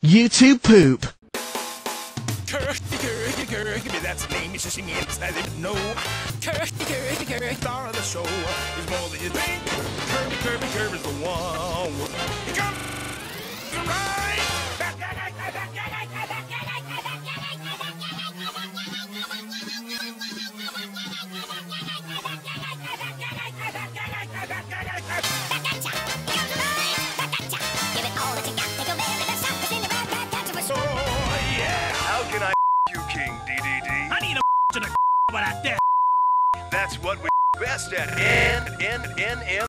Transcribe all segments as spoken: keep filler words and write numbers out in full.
YouTube poop. Kirby, Kirby, Kirby, that's the name. You should sing it, I didn't know. Kirby, Kirby, Kirby, star of the show is more than you think. Kirby, Kirby, Kirby's the one. He comes right. That's what we're best at. N, N, N, N.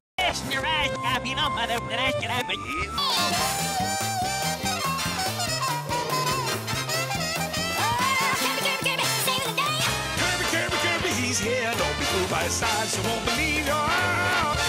Kirby, Kirby, Kirby, he's here. Don't be fooled by his size, you won't believe your